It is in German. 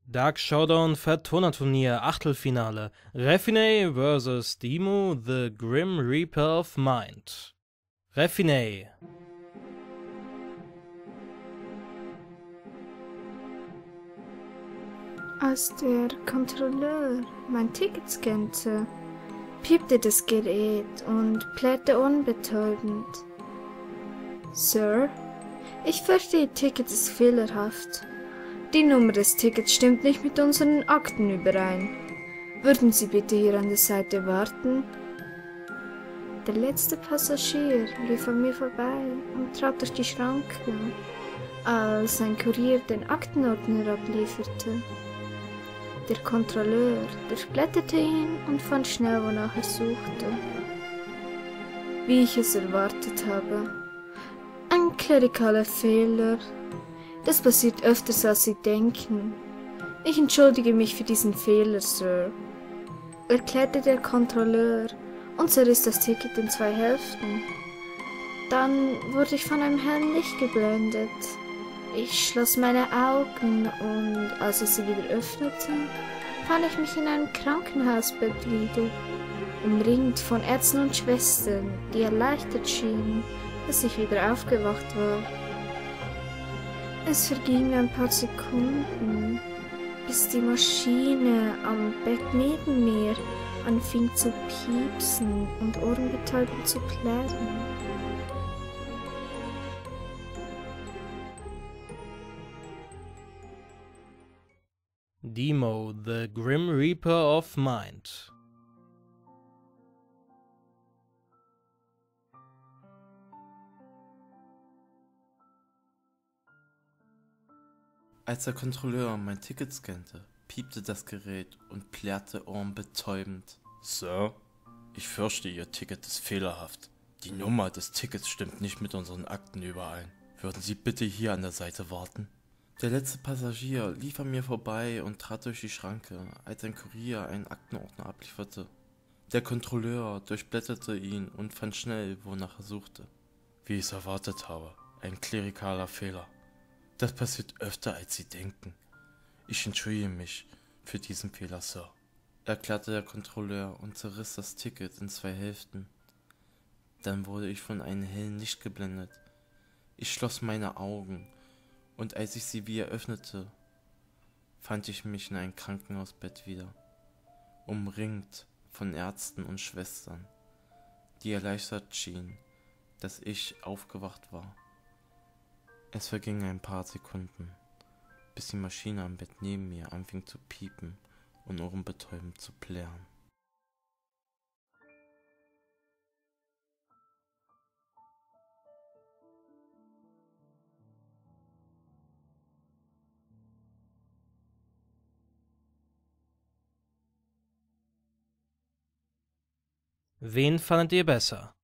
Dark Showdown Vertoner-Turnier Achtelfinale. Refinay vs. Demo, the Grim Reaper of Mind. Refinay. Als der Kontrolleur mein Ticket scannte, piepte das Gerät und plärrte unbetäubend. Sir, ich fürchte, Ihr Ticket ist fehlerhaft. Die Nummer des Tickets stimmt nicht mit unseren Akten überein. Würden Sie bitte hier an der Seite warten? Der letzte Passagier lief an mir vorbei und trat durch die Schranke, als ein Kurier den Aktenordner ablieferte. Der Kontrolleur durchblätterte ihn und fand schnell, wonach er suchte. Wie ich es erwartet habe. Ein klerikaler Fehler. Das passiert öfters, als Sie denken. Ich entschuldige mich für diesen Fehler, Sir, erklärte der Kontrolleur und zerriss das Ticket in 2 Hälften. Dann wurde ich von einem hellen Licht geblendet. Ich schloss meine Augen und als ich sie wieder öffnete, fand ich mich in einem Krankenhausbett liegen, umringt von Ärzten und Schwestern, die erleichtert schienen, dass ich wieder aufgewacht war. Es vergingen ein paar Sekunden, bis die Maschine am Bett neben mir anfing zu piepsen und ohrenbetäubend zu plärren. Demo, the Grim Reaper of Mind. Als der Kontrolleur mein Ticket scannte, piepte das Gerät und plärrte ohrenbetäubend. Sir, ich fürchte, Ihr Ticket ist fehlerhaft. Die Nummer des Tickets stimmt nicht mit unseren Akten überein. Würden Sie bitte hier an der Seite warten? Der letzte Passagier lief an mir vorbei und trat durch die Schranke, als ein Kurier einen Aktenordner ablieferte. Der Kontrolleur durchblätterte ihn und fand schnell, wonach er suchte. Wie ich es erwartet habe, ein klerikaler Fehler. Das passiert öfter, als Sie denken. Ich entschuldige mich für diesen Fehler, Sir, erklärte der Kontrolleur und zerriss das Ticket in 2 Hälften. Dann wurde ich von einem hellen Licht geblendet. Ich schloss meine Augen und als ich sie wieder öffnete, fand ich mich in einem Krankenhausbett wieder, umringt von Ärzten und Schwestern, die erleichtert schienen, dass ich aufgewacht war. Es vergingen ein paar Sekunden, bis die Maschine am Bett neben mir anfing zu piepen und ohrenbetäubend zu plärren. Wen fandet ihr besser?